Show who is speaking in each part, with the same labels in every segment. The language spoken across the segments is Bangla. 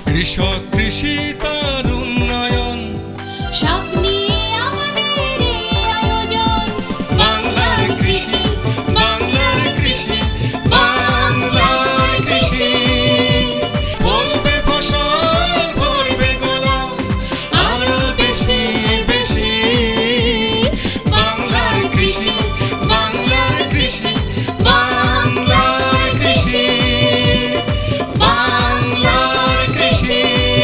Speaker 1: কৃষক কৃষি তার উন্নয়ন
Speaker 2: সব নিয়ে আমাদের এই আয়োজন। বাংলার কৃষি, বাংলার কৃষি, বাংলার কৃষি।
Speaker 1: ফলবে ফসল, ভরবে গোলা,
Speaker 2: আরো বেশি বেশি।
Speaker 1: বাংলার কৃষি, বাংলার কৃষি, বাংলার কৃষি, বাংলার কৃষি,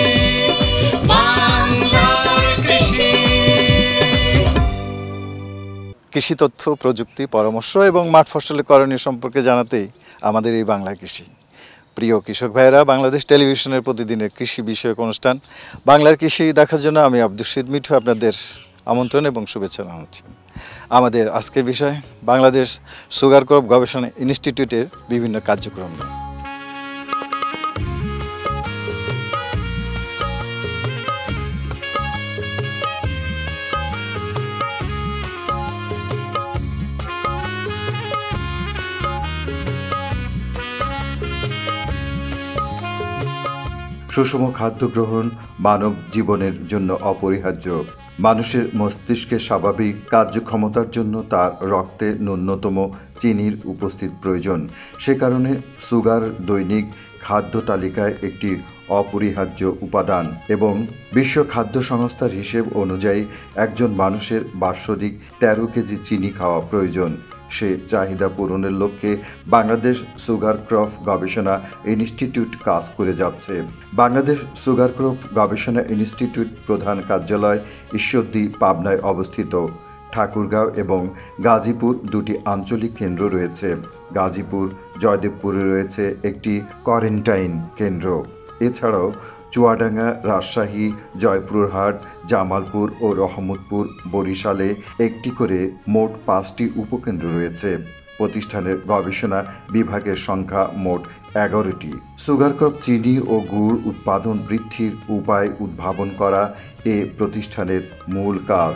Speaker 1: বাংলার কৃষি।
Speaker 3: কৃষি তথ্য, প্রযুক্তি, পরামর্শ এবং মাঠ ফসলের করণীয় সম্পর্কে জানাতেই আমাদের এই বাংলা কৃষি। প্রিয় কৃষক ভাইয়েরা, বাংলাদেশ টেলিভিশনের প্রতিদিনের কৃষি বিষয়ক অনুষ্ঠান বাংলার কৃষি দেখার জন্য আমি আব্দুল শহীদ মিঠু আপনাদের আমন্ত্রণ এবং শুভেচ্ছা জানাচ্ছি। আমাদের আজকের বিষয় বাংলাদেশ সুগার ক্রপ গবেষণা ইনস্টিটিউটের বিভিন্ন কার্যক্রম নিয়ে। সুষম খাদ্য গ্রহণ মানব জীবনের জন্য অপরিহার্য। মানুষের মস্তিষ্কের স্বাভাবিক কার্যক্ষমতার জন্য তার রক্তে ন্যূনতম চিনির উপস্থিত প্রয়োজন। সে কারণে সুগার দৈনিক খাদ্য তালিকায় একটি অপরিহার্য উপাদান এবং বিশ্ব খাদ্য সংস্থার হিসেব অনুযায়ী একজন মানুষের বাৎসরিক 13 কেজি চিনি খাওয়া প্রয়োজন। সে চাহিদা পূরণের লক্ষ্যে বাংলাদেশ সুগার ক্রপ গবেষণা ইনস্টিটিউট কাজ করে যাচ্ছে। বাংলাদেশ সুগার ক্রপ গবেষণা ইনস্টিটিউট প্রধান কার্যালয় ঈশ্বরদী, পাবনায় অবস্থিত। ঠাকুরগাঁও এবং গাজীপুর দুটি আঞ্চলিক কেন্দ্র রয়েছে। গাজীপুর, জয়দেবপুরে রয়েছে একটি কোয়ারেন্টাইন কেন্দ্র। এছাড়াও চুয়াডাঙ্গা, রাজশাহী, জয়পুরহাট, জামালপুর ও রহমতপুর, বরিশালে একটি করে মোট 5টি উপকেন্দ্র রয়েছে। প্রতিষ্ঠানের গবেষণা বিভাগের সংখ্যা মোট 11টি। সুগার ক্রপ চিনি ও গুড় উৎপাদন বৃদ্ধির উপায় উদ্ভাবন করা এ প্রতিষ্ঠানের মূল কাজ।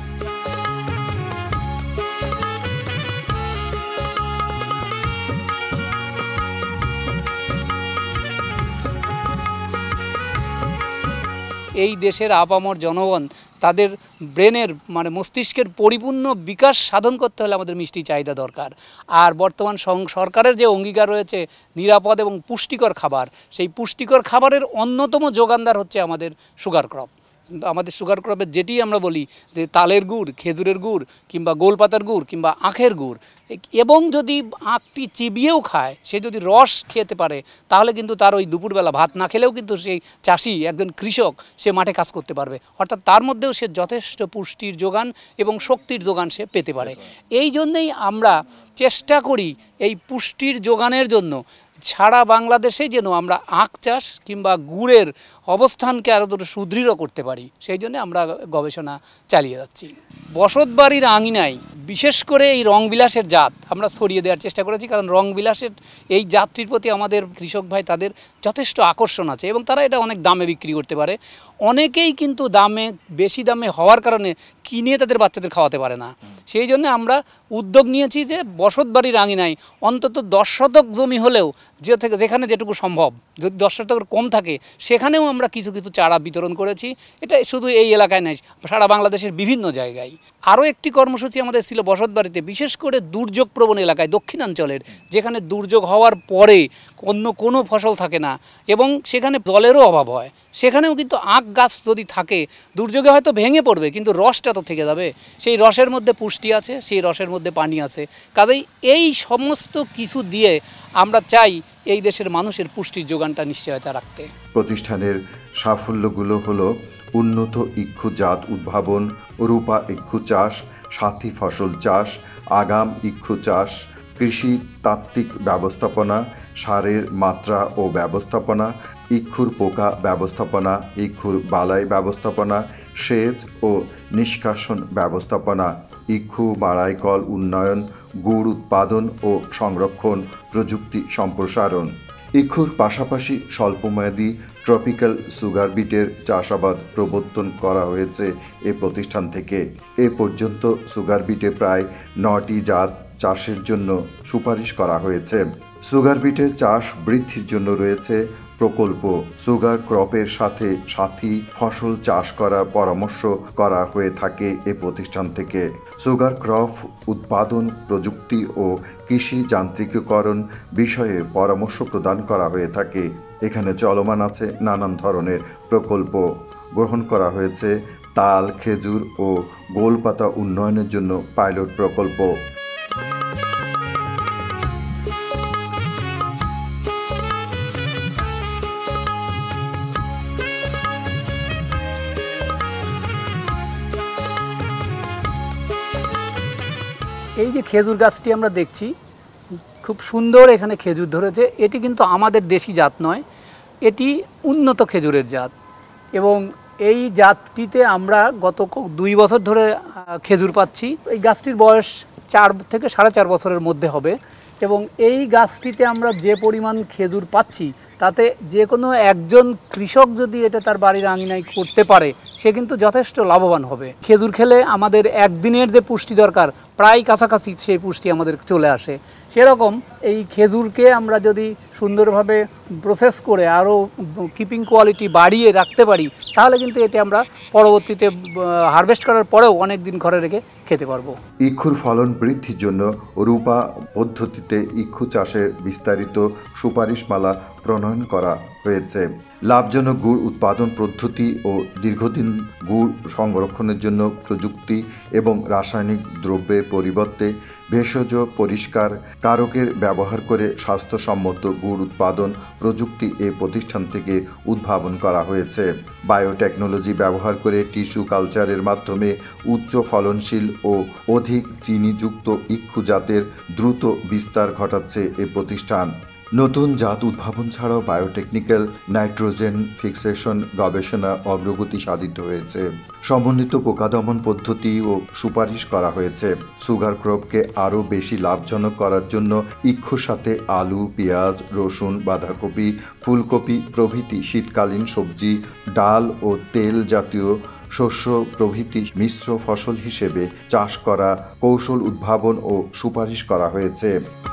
Speaker 4: এই দেশের আপামর জনগণ তাদের ব্রেনের মস্তিষ্কের পরিপূর্ণ বিকাশ সাধন করতে হলে আমাদের মিষ্টি চাহিদা দরকার। আর বর্তমান সরকারের যে অঙ্গীকার রয়েছে নিরাপদ এবং পুষ্টিকর খাবার, সেই পুষ্টিকর খাবারের অন্যতম যোগানদার হচ্ছে আমাদের সুগার ক্রপ। আমাদের সুগার ক্রপের যেটি আমরা বলি যে তালের গুড়, খেজুরের গুড় কিংবা গোলপাতার গুড় কিংবা আখের গুড়, এবং যদি আখটি চিবিয়েও খায়, সে যদি রস খেতে পারে, তাহলে কিন্তু তার ওই দুপুরবেলা ভাত না খেলেও কিন্তু সেই চাষি, একজন কৃষক, সে মাঠে কাজ করতে পারবে। অর্থাৎ তার মধ্যেও সে যথেষ্ট পুষ্টির যোগান এবং শক্তির যোগান সে পেতে পারে। এই জন্যেই আমরা চেষ্টা করি এই পুষ্টির যোগানের জন্য সারা বাংলাদেশে যেন আমরা আখ চাষ কিংবা গুড়ের অবস্থানকে আরও সুদৃঢ় করতে পারি, সেই জন্য আমরা গবেষণা চালিয়ে যাচ্ছি। বসতবাড়ির আঙিনায় বিশেষ করে এই রংবিলাসের জাত আমরা ছড়িয়ে দেওয়ার চেষ্টা করেছি, কারণ রংবিলাসের এই জাতটির প্রতি আমাদের কৃষক ভাই তাদের যথেষ্ট আকর্ষণ আছে এবং তারা এটা অনেক দামে বিক্রি করতে পারে। অনেকেই কিন্তু বেশি দামে হওয়ার কারণে কিনে তাদের বাচ্চাদের খাওয়াতে পারে না। সেই জন্য আমরা উদ্যোগ নিয়েছি যে বসতবাড়ির আঙিনায় অন্তত 10 শতক জমি হলেও যেখানে যেটুকু সম্ভব, যদি 10 শতকের কম থাকে, সেখানেও আমরা কিছু কিছু চারা বিতরণ করেছি। এটা শুধু এই এলাকায় নয়, সারা বাংলাদেশের বিভিন্ন জায়গায়। আরও একটি কর্মসূচি আমাদের ছিল বসতবাড়িতে, বিশেষ করে দুর্যোগ প্রবণ এলাকায়, দক্ষিণাঞ্চলের, যেখানে দুর্যোগ হওয়ার পরে অন্য কোনো ফসল থাকে না এবং সেখানে জলেরও অভাব হয়। সেখানেও কিন্তু আখ গাছ যদি থাকে, দুর্যোগে হয়তো ভেঙে পড়বে কিন্তু রসটা তো থেকে যাবে। সেই রসের মধ্যে পুষ্টি আছে, সেই রসের মধ্যে পানি আছে। কাজেই এই সমস্ত কিছু দিয়ে আমরা চাই এই দেশের মানুষের পুষ্টির যোগানটা নিশ্চয়তা রাখতে।
Speaker 3: প্রতিষ্ঠানের সাফল্যগুলো হলো উন্নত ইক্ষু জাত উদ্ভাবন, রূপা ইক্ষু চাষ, সাথী ফসল চাষ, আগাম ইক্ষু চাষ, কৃষি তাত্ত্বিক ব্যবস্থাপনা, সারের মাত্রা ও ব্যবস্থাপনা, ইক্ষুর পোকা ব্যবস্থাপনা, ইক্ষুর বালাই ব্যবস্থাপনা, সেচ ও নিষ্কাশন ব্যবস্থাপনা, ইক্ষু বাড়াইকল উন্নয়ন, গুড় উৎপাদন ও সংরক্ষণ প্রযুক্তি সম্প্রসারণ। ইক্ষুর পাশাপাশি স্বল্পমেয়াদী ট্রপিক্যাল সুগার বিটের চাষাবাদ প্রবর্তন করা হয়েছে এ প্রতিষ্ঠান থেকে। এ পর্যন্ত সুগার বিটে প্রায় 9টি জাত চাষের জন্য সুপারিশ করা হয়েছে। সুগার বিটের চাষ বৃদ্ধির জন্য রয়েছে প্রকল্প সুগার ক্রপের সাথে সাথী ফসল চাষ করার পরামর্শ করা হয়ে থাকে এ প্রতিষ্ঠান থেকে। সুগার ক্রপ উৎপাদন প্রযুক্তি ও কৃষি যান্ত্রিকীকরণ বিষয়ে পরামর্শ প্রদান করা হয়ে থাকে। এখানে চলমান আছে নানান ধরনের প্রকল্প। গ্রহণ করা হয়েছে তাল, খেজুর ও গোলপাতা উন্নয়নের জন্য পাইলট প্রকল্প।
Speaker 4: এই যে খেজুর গাছটি আমরা দেখছি, খুব সুন্দর এখানে খেজুর ধরেছে। এটি কিন্তু আমাদের দেশি জাত নয়, এটি উন্নত খেজুরের জাত এবং এই জাতটিতে আমরা গত 2 বছর ধরে খেজুর পাচ্ছি। এই গাছটির বয়স 4 থেকে 4.5 বছরের মধ্যে হবে এবং এই গাছটিতে আমরা যে পরিমাণ খেজুর পাচ্ছি তাতে যে কোনো একজন কৃষক যদি এটা তার বাড়ির আঙিনায় করতে পারে সে কিন্তু যথেষ্ট লাভবান হবে। খেজুর খেলে আমাদের একদিনের যে পুষ্টি দরকার প্রায় কাছাকাছি সেই পুষ্টি আমাদের চলে আসে। সেরকম এই খেজুরকে আমরা যদি সুন্দরভাবে প্রসেস করে আরও কিপিং কোয়ালিটি বাড়িয়ে রাখতে পারি তাহলে কিন্তু এটি আমরা পরবর্তীতে হারভেস্ট করার পরেও অনেক দিন ঘরে রেখে খেতে পারবো।
Speaker 3: ইক্ষুর ফলন বৃদ্ধির জন্য রূপা পদ্ধতিতে ইক্ষু চাষের বিস্তারিত সুপারিশমালা প্রণয়ন করা হয়েছে। লাভজনক গুড় উৎপাদন পদ্ধতি ও দীর্ঘদিন গুড় সংরক্ষণের জন্য প্রযুক্তি এবং রাসায়নিক দ্রব্যের পরিবর্তে ভেষজ পরিষ্কার কারকের ব্যবহার করে স্বাস্থ্যসম্মত গুড় উৎপাদন প্রযুক্তি এ প্রতিষ্ঠান থেকে উদ্ভাবন করা হয়েছে। বায়োটেকনোলজি ব্যবহার করে টিস্যু কালচারের মাধ্যমে উচ্চ ফলনশীল ও অধিক চিনিযুক্ত ইক্ষু জাতের দ্রুত বিস্তার ঘটাচ্ছে এ প্রতিষ্ঠান। নতুন জাত উদ্ভাবন ছাড়াও বায়োটেকনিক্যাল নাইট্রোজেন ফিক্সেশন গবেষণা অগ্রগতি সাধিত হয়েছে। সমন্বিত পোকা দমন পদ্ধতি ও সুপারিশ করা হয়েছে। সুগার ক্রপকে আরও বেশি লাভজনক করার জন্য ইক্ষুর সাথে আলু, পেঁয়াজ, রসুন, বাঁধাকপি, ফুলকপি প্রভৃতি শীতকালীন সবজি, ডাল ও তেল জাতীয় শস্য প্রভৃতি মিশ্র ফসল হিসেবে চাষ করা কৌশল উদ্ভাবন ও সুপারিশ করা হয়েছে।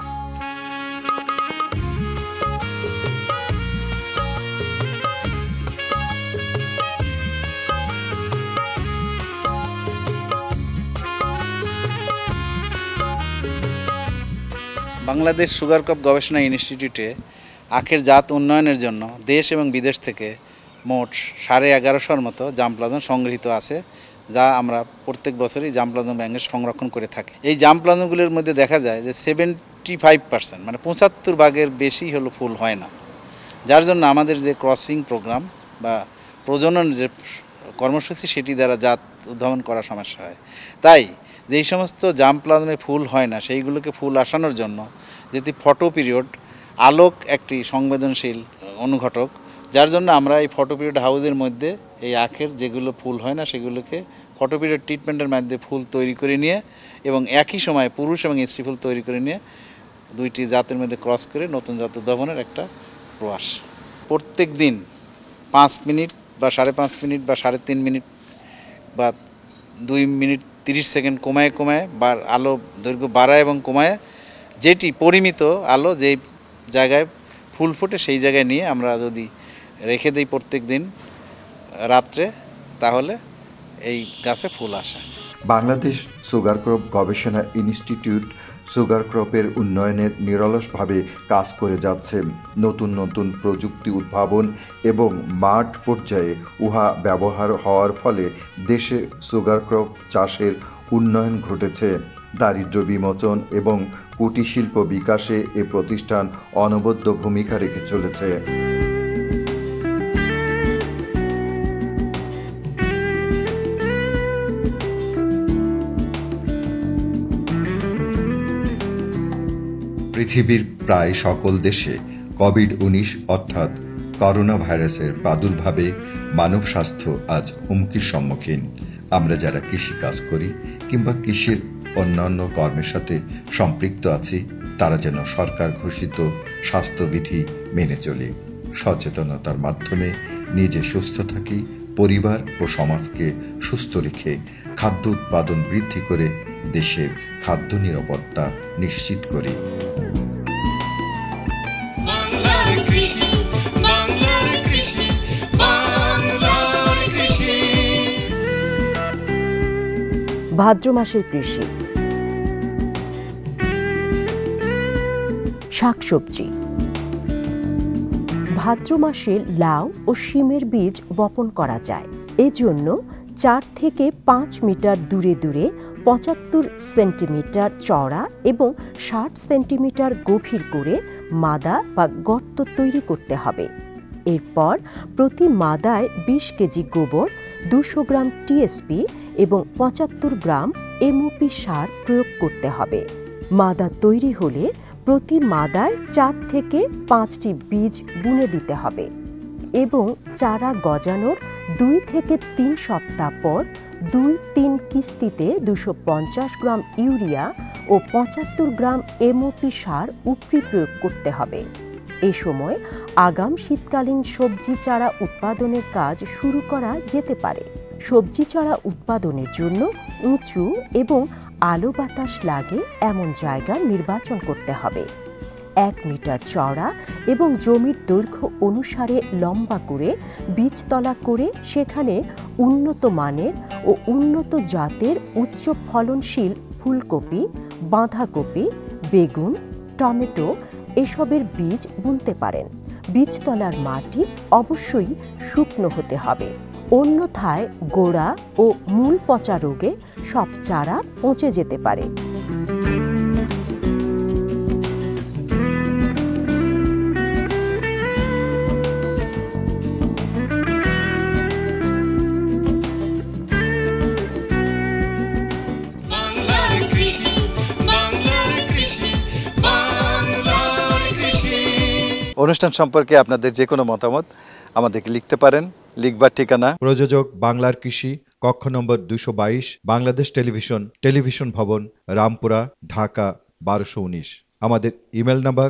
Speaker 5: বাংলাদেশ সুগার ক্রপ গবেষণা ইনস্টিটিউটে আখের জাত উন্নয়নের জন্য দেশ এবং বিদেশ থেকে মোট 1150 মতো জামপ্লাজম সংগৃহীত আছে, যা আমরা প্রত্যেক বছরই জামপ্লাজম ব্যাংকে সংরক্ষণ করে থাকি। এই জামপ্লাজমগুলির মধ্যে দেখা যায় যে 75% মানে 75 ভাগের বেশি হলো ফুল হয় না, যার জন্য আমাদের যে ক্রসিং প্রোগ্রাম বা প্রজনন যে কর্মসূচি সেটি দ্বারা জাত উদ্ভাবন করা সমস্যা হয়। তাই যেই সমস্ত জামপ্লাজমে ফুল হয় না সেইগুলোকে ফুল আসানোর জন্য যেটি ফটো পিরিয়ড আলোক একটি সংবেদনশীল অনুঘটক, যার জন্য আমরা এই ফটো পিরিয়ড হাউসের মধ্যে এই আখের যেগুলো ফুল হয় না সেগুলোকে ফটো পিরিয়ড ট্রিটমেন্টের মাধ্যমে ফুল তৈরি করে নিয়ে এবং একই সময় পুরুষ এবং স্ত্রী ফুল তৈরি করে নিয়ে দুইটি জাতের মধ্যে ক্রস করে নতুন জাত উদ্ভাবনের একটা প্রয়াস। প্রত্যেক দিন 5 মিনিট বা 5.5 মিনিট বা 3.5 মিনিট বা 2 মিনিট 30 সেকেন্ড কমায় বা আলো দৈর্ঘ্য বাড়ায় এবং কমায় যেটি পরিমিত আলো যেই জায়গায় ফুল ফোটে সেই জায়গায় নিয়ে আমরা যদি রেখে দিই প্রত্যেক দিন রাত্রে, তাহলে এই গাছে ফুল আসে।
Speaker 3: বাংলাদেশ সুগার ক্রপ গবেষণা ইনস্টিটিউট সুগার ক্রপের উন্নয়নের নিরলসভাবে কাজ করে যাচ্ছে। নতুন নতুন প্রযুক্তি উদ্ভাবন এবং মাঠ পর্যায়ে উহা ব্যবহার হওয়ার ফলে দেশে সুগার ক্রপ চাষের উন্নয়ন ঘটেছে। দারিদ্র্য বিমোচন এবং কুটির শিল্প বিকাশে এ প্রতিষ্ঠান অনবদ্য ভূমিকা রেখে চলেছে। পৃথিবীর প্রায় সকল দেশে কোভিড-19 অর্থাৎ করোনা ভাইরাসের প্রাদুর্ভাবে মানব স্বাস্থ্য আজ হুমকির সম্মুখীন। আমরা যারা কৃষি কাজ করি কিংবা কৃষির অন্যান্য কর্মের সাথে সম্পৃক্ত আছি তারা যেন সরকার ঘোষিত স্বাস্থ্যবিধি মেনে চলি। সচেতনতার মাধ্যমে নিজে সুস্থ থাকি, পরিবার ও সমাজকে সুস্থ রেখে খাদ্য উৎপাদন বৃদ্ধি করে দেশের খাদ্য নিরাপত্তা নিশ্চিত করি।
Speaker 2: বাংলার কৃষি, বাংলা
Speaker 6: ভাদ্র মাসের কৃষি। শাকসবজি। ভাদ্র মাসে লাউ ও শিমের বীজ বপন করা যায়। এজন্য 4 থেকে 5 মিটার দূরে দূরে 75 সেন্টিমিটার চওড়া এবং 60 সেন্টিমিটার গভীর করে মাদা বা গর্ত তৈরি করতে হবে। এরপর প্রতি মাদায় 20 কেজি গোবর, 200 গ্রাম টিএসপি এবং 75 গ্রাম এমওপি সার প্রয়োগ করতে হবে। মাদা তৈরি হলে প্রতি মাদায় 4 থেকে 5টি বীজ বুনে দিতে হবে এবং চারা গজানোর 2 থেকে 3 সপ্তাহ পর 2-3 কিস্তিতে 250 গ্রাম ইউরিয়া ও 75 গ্রাম এমওপি সার উপরি প্রয়োগ করতে হবে। এ সময় আগাম শীতকালীন সবজি চারা উৎপাদনের কাজ শুরু করা যেতে পারে। সবজি চারা উৎপাদনের জন্য উঁচু এবং আলো বাতাস লাগে এমন জায়গা নির্বাচন করতে হবে। 1 মিটার চওড়া এবং জমির দৈর্ঘ্য অনুসারে লম্বা করে বীজতলা করে সেখানে উন্নত মানের ও উন্নত জাতের উচ্চ ফলনশীল ফুলকপি, বাঁধাকপি, বেগুন, টমেটো এসবের বীজ বুনতে পারেন। বীজতলার মাটি অবশ্যই শুকনো হতে হবে, অন্যথায় গোড়া ও মূল পচা রোগে সব চারা পচে যেতে পারে।
Speaker 3: অনুষ্ঠান সম্পর্কে আপনাদের যে কোনো মতামত আমাদেরকে লিখতে পারেন। লিখবার ঠিকানা প্রযোজক বাংলার কৃষি, কক্ষ নম্বর 222, বাংলাদেশ টেলিভিশন, টেলিভিশন ভবন, রামপুরা, ঢাকা 1219। আমাদের ইমেল নাম্বার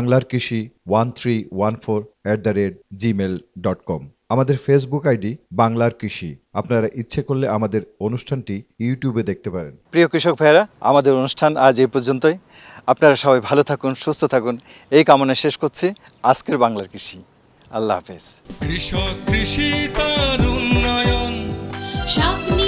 Speaker 3: banglarkrishi1314@gmail.com। আমাদের ফেসবুক আইডি বাংলার কৃষি। আপনারা ইচ্ছে করলে আমাদের অনুষ্ঠানটি ইউটিউবে দেখতে পারেন। প্রিয় কৃষক ভাইয়েরা, আমাদের অনুষ্ঠান আজ এই পর্যন্তই। আপনারা সবাই ভালো থাকুন, সুস্থ থাকুন, এই কামনা শেষ করছি আজকের বাংলার কৃষি। আল্লাহ হাফেজ।
Speaker 1: কৃষক কৃষি তার উন্নয়ন
Speaker 2: স্বপ্নে